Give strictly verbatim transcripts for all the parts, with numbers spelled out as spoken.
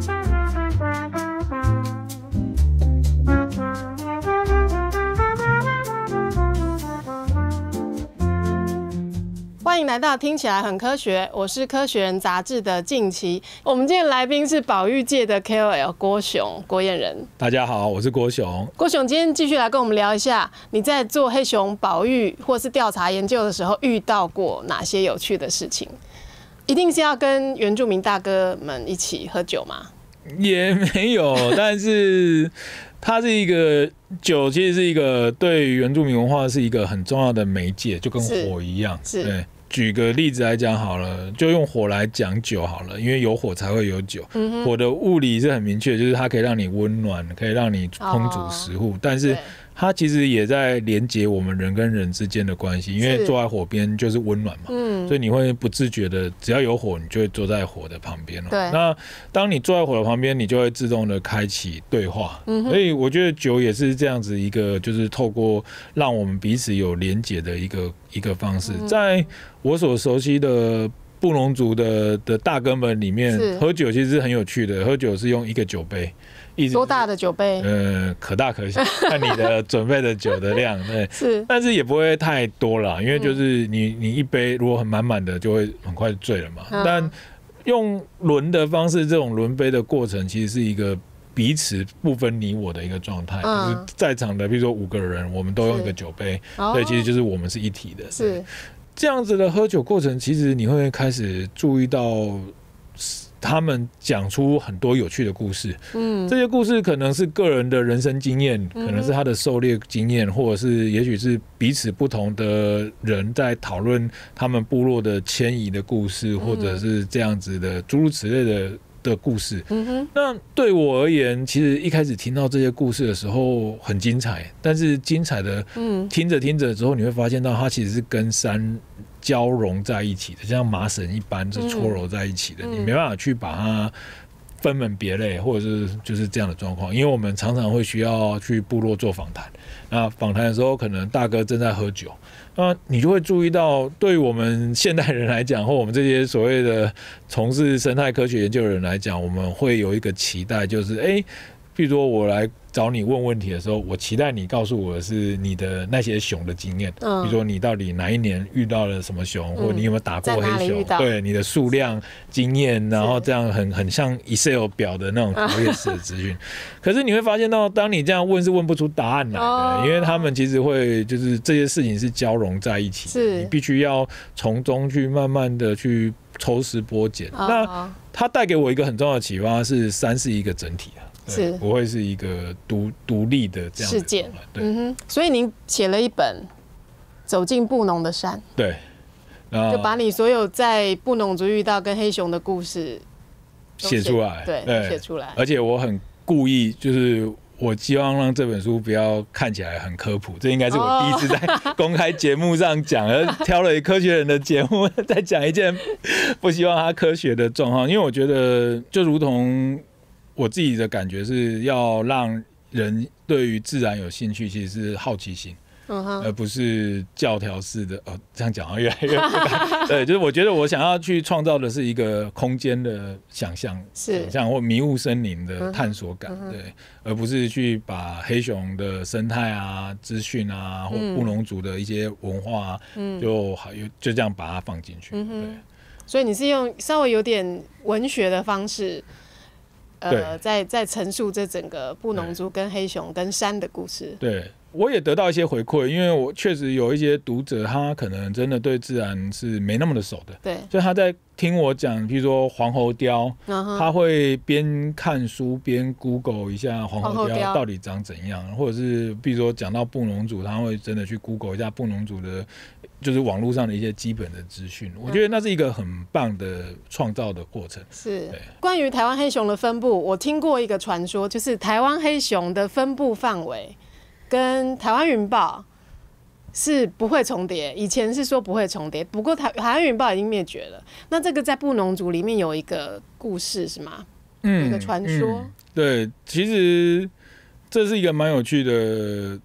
欢迎来到听起来很科学，我是科学人杂志的静琪。我们今天来宾是保育界的 K O L 郭熊郭彥仁。 大家好，我是郭熊。 郭熊今天继续来跟我们聊一下，你在做黑熊保育或是调查研究的时候，遇到过哪些有趣的事情？一定是要跟原住民大哥们一起喝酒吗？ 也没有，但是它是一个酒，其实是一个对原住民文化是一个很重要的媒介，就跟火一样。 是。 对，举个例子来讲好了，就用火来讲酒好了，因为有火才会有酒。嗯、火的物理是很明确，就是它可以让你温暖，可以让你烹煮食物，哦、但是它其实也在连接我们人跟人之间的关系，因为坐在火边就是温暖嘛，嗯、所以你会不自觉的，只要有火，你就会坐在火的旁边了。对，那当你坐在火的旁边，你就会自动的开启对话。嗯、所以我觉得酒也是这样子一个，就是透过让我们彼此有连结的一个一个方式。嗯、在我所熟悉的布农族的的大哥们里面，喝酒其实是很有趣的。喝酒是用一个酒杯。 多大的酒杯？ 呃，可大可小，看你的准备的酒的量，对， 是， 但是也不会太多啦，因为就是你你一杯如果很满满的，就会很快醉了嘛。嗯、但用轮的方式，这种轮杯的过程，其实是一个彼此不分你我的一个状态，嗯、就是在场的，比如说五个人，我们都用一个酒杯，所以其实就是我们是一体的。是这样子的喝酒过程，其实你会开始注意到。他们讲出很多有趣的故事，嗯，这些故事可能是个人的人生经验，可能是他的狩猎经验，或者是也许是彼此不同的人在讨论他们部落的迁移的故事，或者是这样子的诸如此类的的故事。嗯哼，那对我而言，其实一开始听到这些故事的时候很精彩，但是精彩的，嗯，听着听着之后，你会发现到它其实是跟山交融在一起的，像麻绳一般是搓揉在一起的，嗯、你没办法去把它分门别类，或者是就是这样的状况。因为我们常常会需要去部落做访谈，那访谈的时候，可能大哥正在喝酒，那你就会注意到，对于我们现代人来讲，或我们这些所谓的从事生态科学研究的人来讲，我们会有一个期待，就是哎，譬如说我来找你问问题的时候，我期待你告诉我的是你的那些熊的经验，嗯、比如说你到底哪一年遇到了什么熊，嗯、或者你有没有打过黑熊，对你的数量、经验，然后这样很很像 Excel 表的那种活跃式的资讯。可是你会发现到，当你这样问是问不出答案来的，哦、因为他们其实会就是这些事情是交融在一起的，你必须要从中去慢慢的去抽丝剥茧。哦、那它带给我一个很重要的启发是，山是一个整体啊。是不会是一个独独立的这样的事件，对，嗯哼。 所以您写了一本《走进布农的山》， 对， 就把你所有在布农族遇到跟黑熊的故事写出来， 对，写出来。 而且我很故意，就是我希望让这本书不要看起来很科普，这应该是我第一次在公开节目上讲，而挑了科学人的节目在讲一件不希望它科学的状况，因为我觉得就如同。我自己的感觉是要让人对于自然有兴趣，其实是好奇心，嗯、而不是教条式的。哦，这样讲好像越来越不敢。对，就是我觉得我想要去创造的是一个空间的想象，想象或迷雾森林的探索感，嗯、对，而不是去把黑熊的生态啊、资讯啊，或布农族的一些文化、啊，嗯、就好就这样把它放进去。嗯、对， 所以你是用稍微有点文学的方式。呃，在在陈述这整个布农族跟黑熊跟山的故事。对， 我也得到一些回馈，因为我确实有一些读者，他可能真的对自然是没那么的熟的。对，所以他在听我讲，譬如说黄喉貂，嗯、他会边看书边 Google 一下黄喉貂到底长怎样，或者是比如说讲到布农族，他会真的去 Google 一下布农族的。就是网络上的一些基本的资讯，我觉得那是一个很棒的创造的过程。 是关于台湾黑熊的分布，我听过一个传说，就是台湾黑熊的分布范围跟台湾云豹是不会重叠，以前是说不会重叠，不过台台湾云豹已经灭绝了。那这个在布农族里面有一个故事是吗？嗯，一个传说、嗯。 对，其实这是一个蛮有趣的。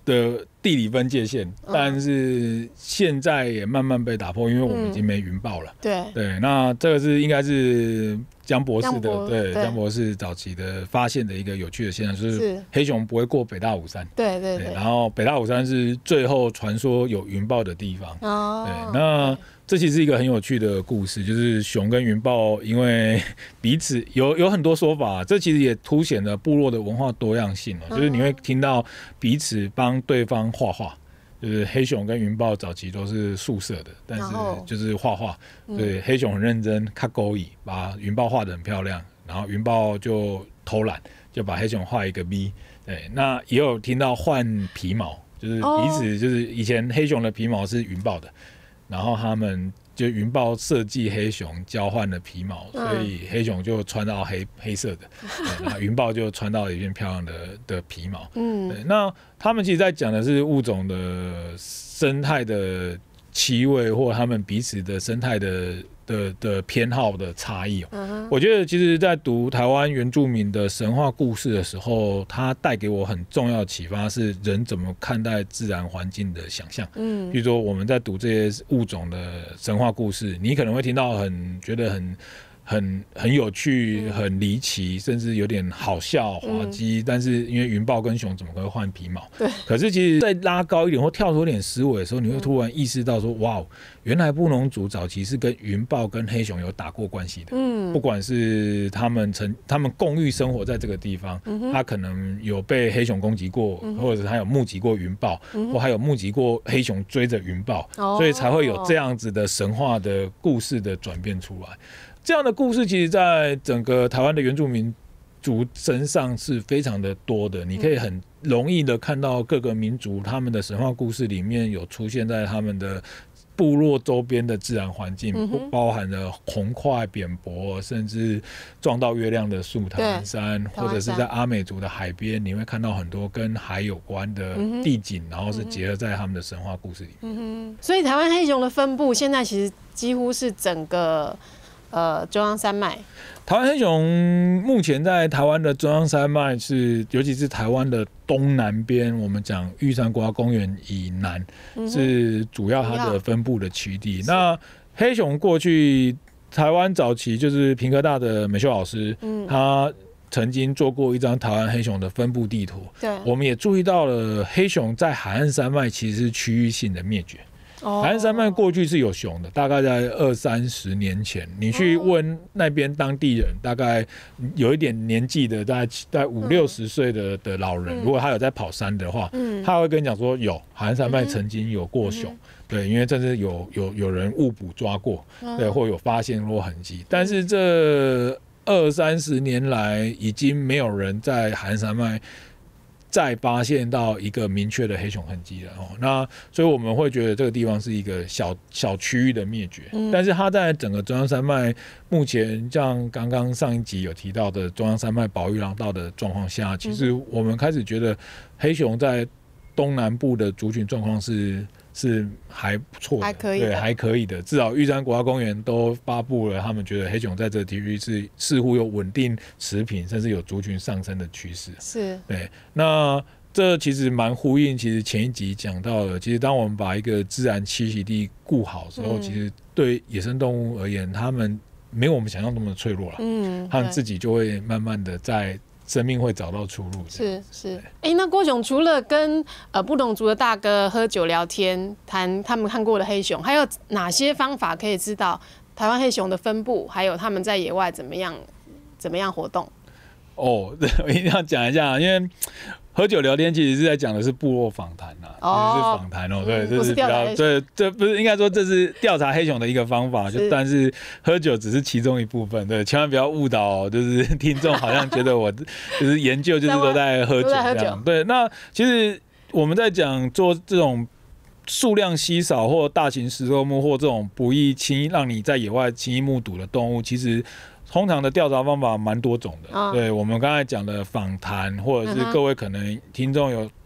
的地理分界线，但是现在也慢慢被打破，因为我们已经没云豹了。 嗯、对对，那这个是应该是江博士的， 博对对江博士早期的发现的一个有趣的现象，就是黑熊不会过北大武山。 对对 对, 对， 然后北大武山是最后传说有云豹的地方。哦，对，那这其实是一个很有趣的故事，就是熊跟云豹因为彼此有有很多说法，这其实也凸显了部落的文化多样性、哦、就是你会听到彼此帮对方画画。就是黑熊跟云豹早期都是宿舍的，但是就是画画，对，黑熊很认真，看勾引，把云豹画得很漂亮，然后云豹就偷懒，就把黑熊画一个 V。对，那也有听到换皮毛，就是彼此就是以前黑熊的皮毛是云豹的，然后他们就云豹设计黑熊交换了皮毛，所以黑熊就穿到黑黑色的，然后云豹就穿到一片漂亮的的皮毛。嗯，对，那他们其实在讲的是物种的生态的气味，或他们彼此的生态的的的偏好的差异、嗯、我觉得其实在读台湾原住民的神话故事的时候，它带给我很重要的启发是人怎么看待自然环境的想象。嗯，比如说我们在读这些物种的神话故事，你可能会听到很觉得很很很有趣、很离奇，甚至有点好笑、滑稽、嗯。但是因为云豹跟熊怎么会换皮毛？对。可是其实，在拉高一点或跳出一点思维的时候，你会突然意识到说：哇，原来布农族早期是跟云豹跟黑熊有打过关系的。嗯。不管是他们曾他们共寓生活在这个地方，嗯、他可能有被黑熊攻击过，嗯、或者是他有目击过云豹，嗯、或还有目击过黑熊追着云豹、哦，所以才会有这样子的神话的故事的转变出来。这样的故事其实在整个台湾的原住民族身上是非常的多的，你可以很容易的看到各个民族他们的神话故事里面有出现在他们的部落周边的自然环境，嗯、包含了红块、扁柏，甚至撞到月亮的树台湾山，或者是在阿美族的海边，你会看到很多跟海有关的地景，嗯、然后是结合在他们的神话故事里面。嗯、 所以台湾黑熊的分布现在其实几乎是整个呃，中央山脉， 台湾黑熊目前在台湾的中央山脉是，尤其是台湾的东南边，我们讲玉山国家公园以南、嗯、是主要它的分布的区地。那黑熊过去台湾早期就是屏科大的美秀老师，嗯、他曾经做过一张台湾黑熊的分布地图，对，我们也注意到了黑熊在海岸山脉其实是区域性的灭绝。海岸山脉过去是有熊的，大概在二三十年前，你去问那边当地人，大概有一点年纪的，大概在五六十岁的的老人，如果他有在跑山的话，他会跟你讲说，有海岸山脉曾经有过熊，对，因为甚至有有有人误捕抓过，对，或有发现过痕迹，但是这二三十年来，已经没有人在海岸山脉再发现到一个明确的黑熊痕迹了、哦、那所以我们会觉得这个地方是一个小小区域的灭绝、嗯、但是它在整个中央山脉目前像刚刚上一集有提到的中央山脉保育廊道的状况下，其实我们开始觉得黑熊在东南部的族群状况是是还不错的，还可以的，对，还可以的。至少玉山国家公园都发布了，他们觉得黑熊在这个地区是似乎有稳定持平，甚至有族群上升的趋势。是，对。那这其实蛮呼应，其实前一集讲到了，其实当我们把一个自然栖息地顾好的时候、嗯，其实对野生动物而言，他们没有我们想象那么脆弱了。嗯，他们自己就会慢慢的在生命会找到出路。 是是，哎、欸，那郭熊除了跟呃布农族的大哥喝酒聊天，谈他们看过的黑熊，还有哪些方法可以知道台湾黑熊的分布，还有他们在野外怎么样怎么样活动？ 哦，我一定要讲一下，因为喝酒聊天其实是在讲的是部落访谈呐，哦、是访谈哦，对，嗯、这是比较，这这不是应该说这是调查黑熊的一个方法，就但是喝酒只是其中一部分，对，千万不要误导，就是听众好像觉得我就是研究就是都在喝酒这样，对，那其实我们在讲做这种数量稀少或大型食肉目或这种不易轻易让你在野外轻易目睹的动物，其实通常的调查方法蛮多种的，哦、对，我们刚才讲的访谈，或者是各位可能听众有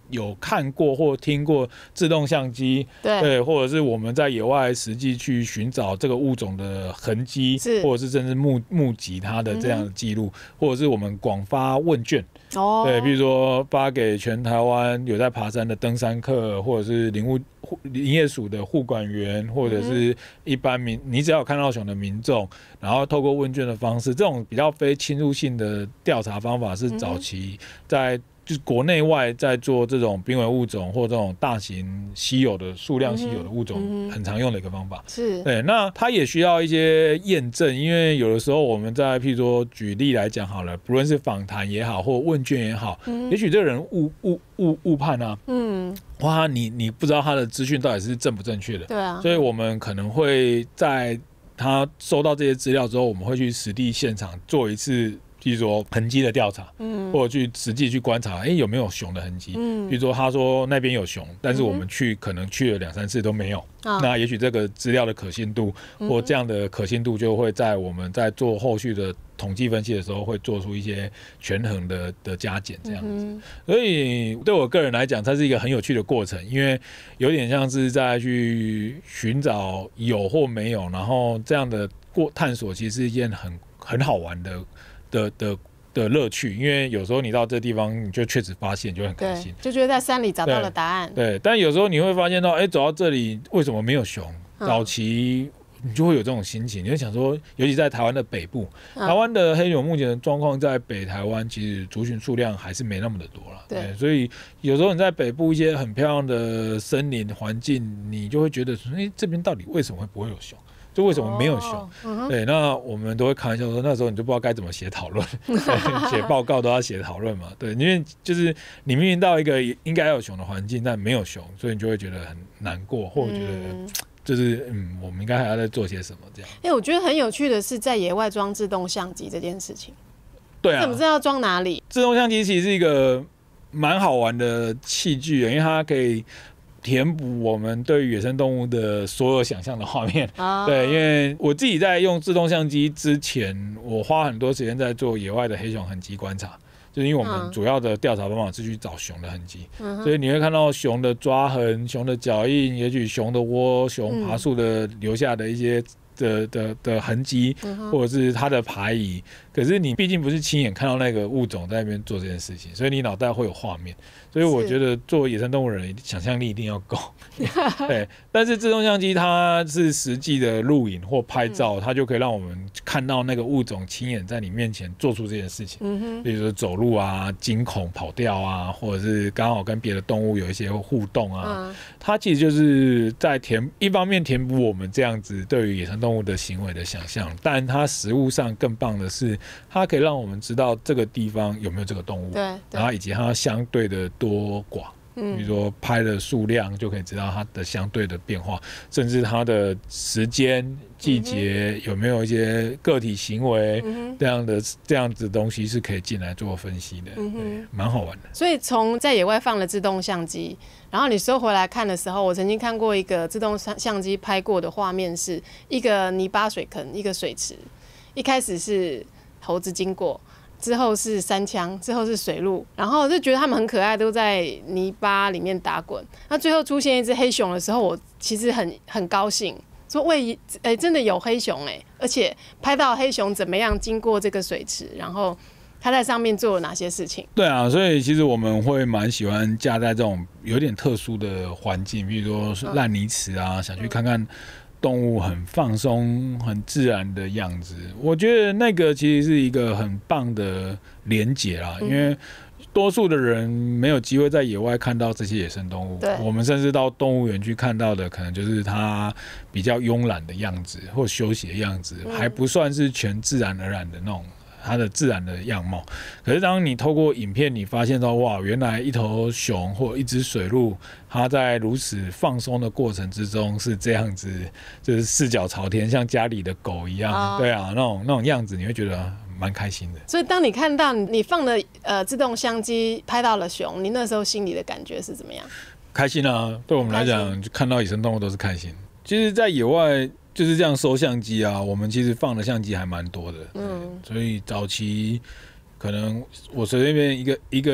有看过或听过自动相机， 对， 对，或者是我们在野外实际去寻找这个物种的痕迹，或者是甚至目目击它的这样的记录，嗯、或者是我们广发问卷。哦，对，比如说发给全台湾有在爬山的登山客，或者是林务林业署的护管员，或者是一般民，你只要有看到熊的民众，然后透过问卷的方式，这种比较非侵入性的调查方法是早期在就是国内外在做这种濒危物种或这种大型稀有的数量稀有的物种很常用的一个方法。是，对，那它也需要一些验证，因为有的时候我们在譬如说举例来讲好了，不论是访谈也好，或问卷也好，嗯、也许这个人误误误误判啊，嗯，哇，你你不知道他的资讯到底是正不正确的，对啊，所以我们可能会在他收到这些资料之后，我们会去实地现场做一次。比如说痕迹的调查，嗯，或者去实际去观察，哎、欸，有没有熊的痕迹？嗯，比如说他说那边有熊，但是我们去、嗯、可能去了两三次都没有，啊、那也许这个资料的可信度、嗯、或这样的可信度就会在我们在做后续的统计分析的时候会做出一些权衡的的加减这样子。嗯、所以对我个人来讲，它是一个很有趣的过程，因为有点像是在去寻找有或没有，然后这样的过探索其实是一件很很好玩的。的的的乐趣，因为有时候你到这地方，你就确实发现，就很开心， 就觉得在山里找到了答案。 对，对，但有时候你会发现到，哎、欸，走到这里为什么没有熊？早期你就会有这种心情，你会想说，尤其在台湾的北部，台湾的黑熊目前的状况，在北台湾其实族群数量还是没那么的多了。对，所以有时候你在北部一些很漂亮的森林环境，你就会觉得，哎、欸，这边到底为什么会不会有熊？就为什么没有熊？哦嗯、对，那我们都会开玩笑说，那时候你就不知道该怎么写讨论，写报告都要写讨论嘛。对，因为就是你明明到一个应该有熊的环境，但没有熊，所以你就会觉得很难过，或者觉得就是嗯，我们应该还要再做些什么这样。 哎、欸，我觉得很有趣的是，在野外装自动相机这件事情。 对啊， 怎么知道要装哪里？ 自动相机其实是一个蛮好玩的器具，因为它可以。填补我们对于野生动物的所有想象的画面，啊、对，因为我自己在用自动相机之前，我花很多时间在做野外的黑熊痕迹观察，就是因为我们主要的调查方法是去找熊的痕迹，嗯、所以你会看到熊的抓痕、熊的脚印，也许熊的窝、熊爬树的留下的一些。的, 的, 的痕迹，或者是它的排遗，可是你毕竟不是亲眼看到那个物种在那边做这件事情，所以你脑袋会有画面，所以我觉得做野生动物人想象力一定要够。对，但是自动相机它是实际的录影或拍照，它就可以让我们看到那个物种亲眼在你面前做出这件事情，嗯、比如说走路啊、惊恐跑掉啊，或者是刚好跟别的动物有一些互动啊，嗯、它其实就是在填一方面填补我们这样子对于野生动物动物的行为的想象，但它实物上更棒的是，它可以让我们知道这个地方有没有这个动物，对，然后以及它相对的多寡。比如说拍的数量就可以知道它的相对的变化，甚至它的时间、季节有没有一些个体行为、嗯、这样的这样子的东西是可以进来做分析的，嗯、蛮好玩的。 所以从在野外放了自动相机，然后你收回来看的时候，我曾经看过一个自动相机拍过的画面，是一个泥巴水坑，一个水池，一开始是猴子经过。之后是山羌，之后是水鹿，然后就觉得他们很可爱，都在泥巴里面打滚。那最后出现一只黑熊的时候，我其实很很高兴，说喂，哎、欸，真的有黑熊哎、欸，而且拍到黑熊怎么样经过这个水池，然后他在上面做了哪些事情。 对啊，所以其实我们会蛮喜欢架在这种有点特殊的环境，比如说烂泥池啊，嗯、想去看看。动物很放松、很自然的样子，我觉得那个其实是一个很棒的连结啦。因为多数的人没有机会在野外看到这些野生动物，我们甚至到动物园去看到的，可能就是它比较慵懒的样子或休息的样子，还不算是全自然而然的那种。它的自然的样貌，可是当你透过影片，你发现到哇，原来一头熊或一只水鹿，它在如此放松的过程之中是这样子，就是四脚朝天，像家里的狗一样，哦、对啊，那种那种样子，你会觉得蛮开心的。 所以当你看到你放的呃自动相机拍到了熊，你那时候心里的感觉是怎么样？开心啊！对我们来讲，看到野生动物都是开心。其实，在野外。就是这样收相机啊，我们其实放的相机还蛮多的，嗯，所以早期可能我随便一个一个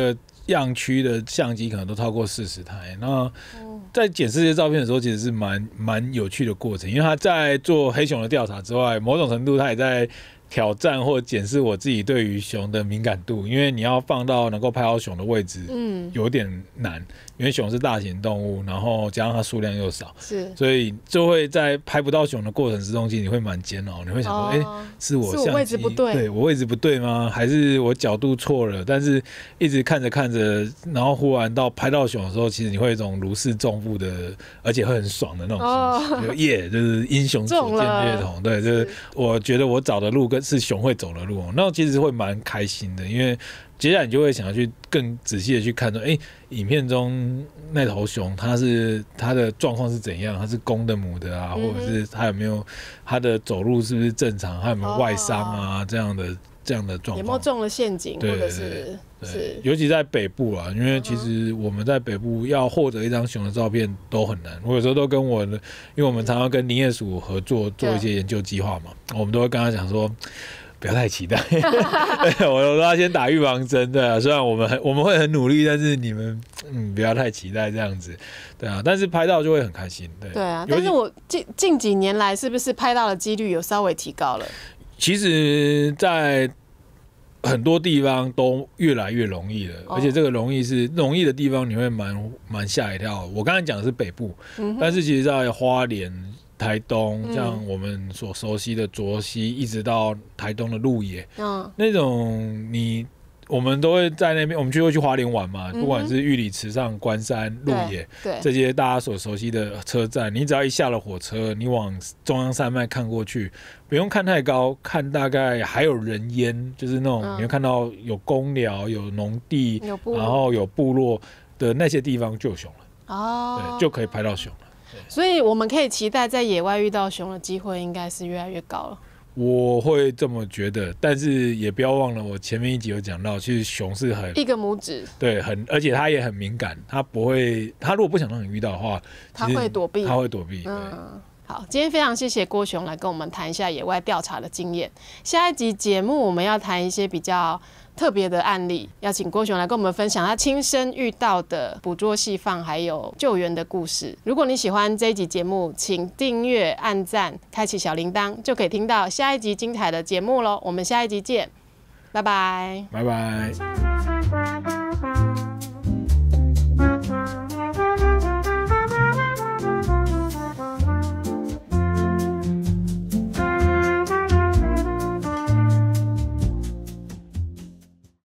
样区的相机可能都超过四十台。那在检视这些照片的时候，其实是蛮蛮有趣的过程，因为他在做黑熊的调查之外，某种程度他也在挑战或检视我自己对于熊的敏感度，因为你要放到能够拍到熊的位置，嗯，有点难，因为熊是大型动物，然后加上它数量又少， 是， 所以就会在拍不到熊的过程之中，其实你会蛮煎熬，你会想说，哎、哦欸，是我相机位置不对， 对我位置不对吗？还是我角度错了？但是一直看着看着，然后忽然到拍到熊的时候，其实你会有一种如释重负的，而且会很爽的那种心情，哦、就耶，就是英雄所见略同，对，就是我觉得我找的路跟是熊会走的路，那其实会蛮开心的，因为接下来你就会想要去更仔细的去看说，哎、欸，影片中那头熊它是它的状况是怎样？它是公的母的啊，嗯、或者是它有没有它的走路是不是正常？它有没有外伤啊？哦、这样的这样的状况， 有没有中了陷阱？ 对对对， 或者是是， 尤其在北部啊，因为其实我们在北部要获得一张熊的照片都很难。我有时候都跟我的，因为我们常常跟林业署合作做一些研究计划嘛，我们都会跟他讲说。不要太期待，我都要先打预防针，对啊。虽然我们很我们会很努力，但是你们嗯不要太期待这样子，对啊。但是拍到就会很开心，对。 对啊，但是我近近几年来是不是拍到的几率有稍微提高了？ 其实，在很多地方都越来越容易了，哦、而且这个容易是容易的地方，你会蛮蛮吓一跳。我刚才讲的是北部，嗯、但是其实在花莲。台东像我们所熟悉的卓溪，一直到台东的鹿野，嗯，那种你我们都会在那边，我们就会去花莲玩嘛，嗯、不管是玉里、池上、关山、鹿野，对这些大家所熟悉的车站，你只要一下了火车，你往中央山脉看过去，不用看太高，看大概还有人烟，就是那种、嗯、你会看到有公寮、有农地，然后有部落的那些地方就有熊了，哦，对，就可以拍到熊了。 所以我们可以期待在野外遇到熊的机会应该是越来越高了。 我会这么觉得，但是也不要忘了，我前面一集有讲到，其实熊是很一个拇指， 对，很而且它也很敏感，它不会，它如果不想让你遇到的话， 它会躲避， 它会躲避。 嗯，好，今天非常谢谢郭熊来跟我们谈一下野外调查的经验。下一集节目我们要谈一些比较特别的案例，要请郭熊来跟我们分享他亲身遇到的捕捉细放还有救援的故事。如果你喜欢这一集节目，请订阅、按赞、开启小铃铛，就可以听到下一集精彩的节目咯。我们下一集见，拜拜， 拜拜。